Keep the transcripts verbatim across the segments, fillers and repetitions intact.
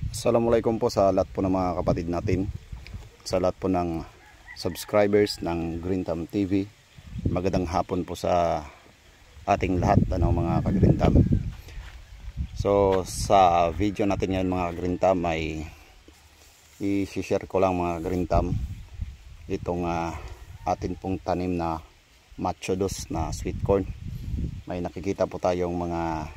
Assalamualaikum po sa lahat po ng mga kapatid natin, sa lahat po ng subscribers ng Green Thumb T V. Magandang hapon po sa ating lahat, ano, mga ka-Green Thumb. So sa video natin ngayon mga Green Thumb ay i-share ko lang mga Green Thumb itong uh, atin pong tanim na Machados na sweet corn. May nakikita po tayong mga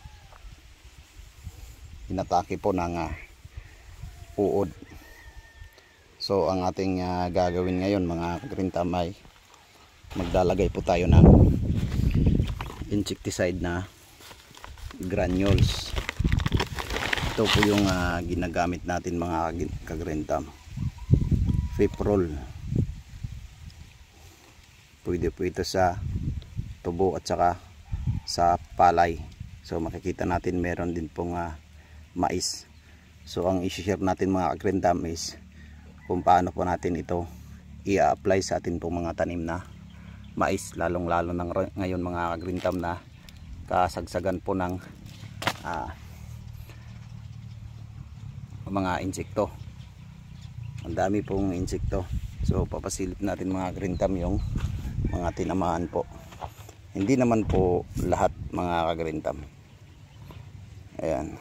inatake po ng uh, uod. So ang ating uh, gagawin ngayon mga Green Thumb ay maglalagay po tayo ng insecticide na granules. Ito po yung uh, ginagamit natin mga ka-Green Thumb. Fiprol. Pwede po ito sa tubo at saka sa palay. So makikita natin meron din pong uh, mais. So ang i-share natin mga ka-Green Thumb is kung paano po natin ito i-apply sa atin pong mga tanim na mais, lalong lalo ng ngayon mga ka-Green Thumb na kasagsagan po ng uh, mga insekto. Ang dami pong insekto. So papasilip natin mga Green Thumb yung mga tinamaan po. Hindi naman po lahat mga ka-Green Thumb. Ayan.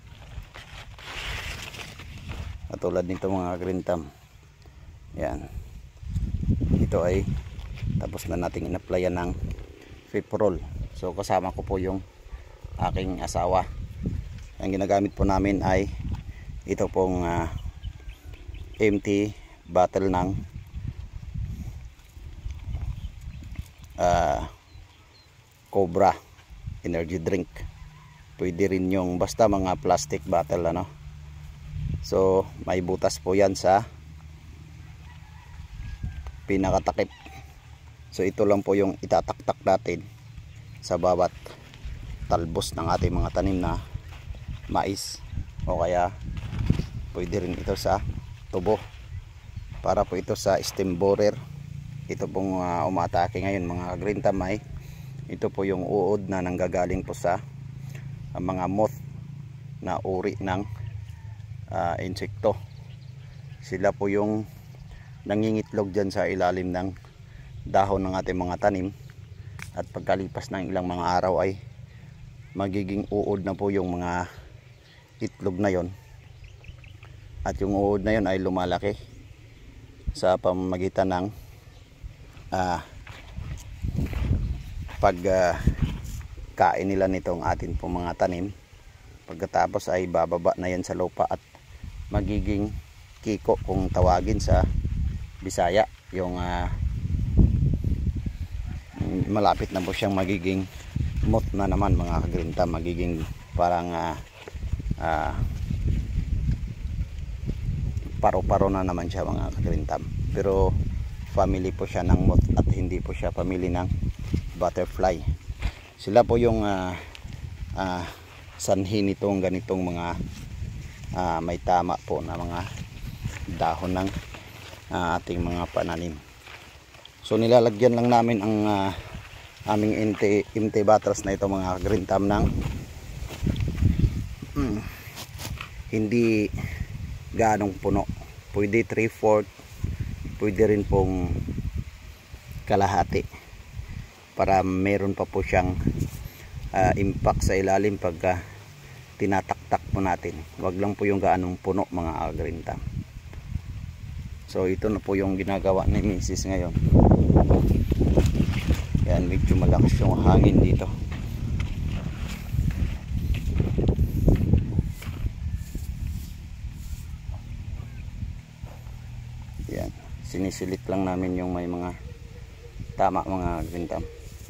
Katulad nito mga Green Thumb. Ayan. Ito ay tapos na nating in-applyan ng Fiprol. So kasama ko po yung aking asawa. Ang ginagamit po namin ay ito pong uh, empty bottle ng uh, Cobra energy drink. Pwede rin yung basta mga plastic bottle, ano. So may butas po yan sa pinakatakip. So ito lang po yung itataktak natin sa bawat talbos ng ating mga tanim na mais, o kaya pwede rin ito sa tubo, para po ito sa stem borer. Ito pong uh, umatake ngayon mga Green Thumb ay ito po yung uod na nanggagaling po sa uh, mga moth na uri ng uh, insekto. Sila po yung nangingitlog dyan sa ilalim ng dahon ng ating mga tanim, at pagkalipas ng ilang mga araw ay magiging uod na po yung mga itlog na yon, at yung uod na yon ay lumalaki sa pamamagitan ng uh, pag uh, kain nila nitong atin po mga tanim. Pagkatapos ay bababa na yan sa lupa at magiging kiko kung tawagin sa Bisaya, yung uh, malapit na po siyang magiging moth na naman mga ka-Green Thumb. Magiging parang uh, uh, paro-paro na naman siya mga ka-Green Thumb. Pero family po siya ng moth at hindi po siya family ng butterfly. Sila po yung uh, uh, sanhi nitong ganitong mga uh, may tama po na mga dahon ng uh, ating mga pananim. So nilalagyan lang namin ang uh, aming empty, empty bottles na ito mga Green Thumb ng hmm, hindi ganong puno. Pwede three fourths, pwede rin pong kalahati, para meron pa po siyang uh, impact sa ilalim pagka tinataktak po natin. Wag lang po yung gaanong puno mga Green Thumb. So ito na po yung ginagawa ni Missus ngayon. Yan, medyo malakas yung hangin dito. Yan, sinisilit lang namin yung may mga tama mga Green Thumb.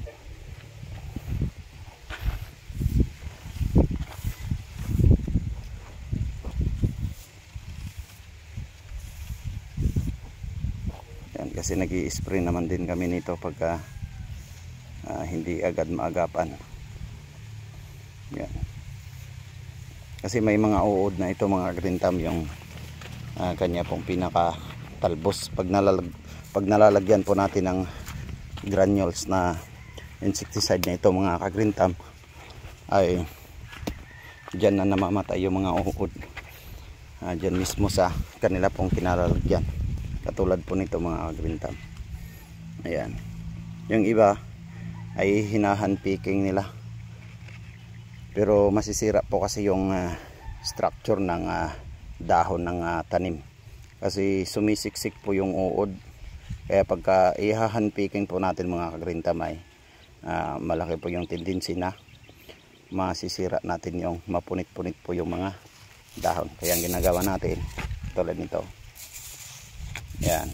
Yan, kasi nag-i-spray naman din kami nito pagka uh, hindi agad maagapan. Yan. Kasi may mga uod na ito mga Green Thumb, yung uh, kanya pong pinaka talbos. Pag, nalalag, pag nalalagyan po natin ng granules na insecticide na ito mga ka-Green Thumb, ay dyan na namamatay yung mga uod. uh, dyan mismo sa kanila pong kinalalagyan, katulad po nito mga green thumb. Ayan, yung iba ay hinahan picking nila, pero masisira po kasi yung uh, structure ng uh, dahon ng uh, tanim, kasi sumisiksik po yung uod. Kaya pagka ihahan picking po natin mga ka-green thumb ay uh, malaki po yung tendency na masisira natin yung mapunit-punit po yung mga dahon. Kaya ang ginagawa natin tulad nito, yan,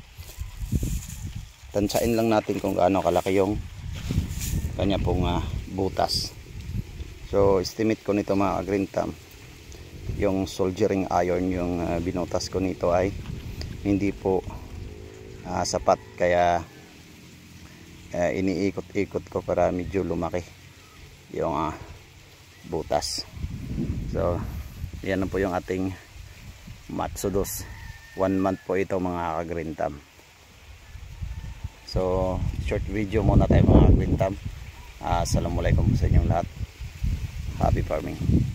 tansyain lang natin kung gaano kalaki yung kanya pong uh, butas. So estimate ko nito mga green thumb, yung soldering iron yung uh, binutas ko nito ay hindi po uh, sapat, kaya uh, iniikot-ikot ko para medyo lumaki yung uh, butas. So yan na po yung ating Matsudos. One month po ito mga ka-green thumb. So short video muna tayo mga green thumb. uh, Assalamualaikum sa inyong lahat. Happy farming.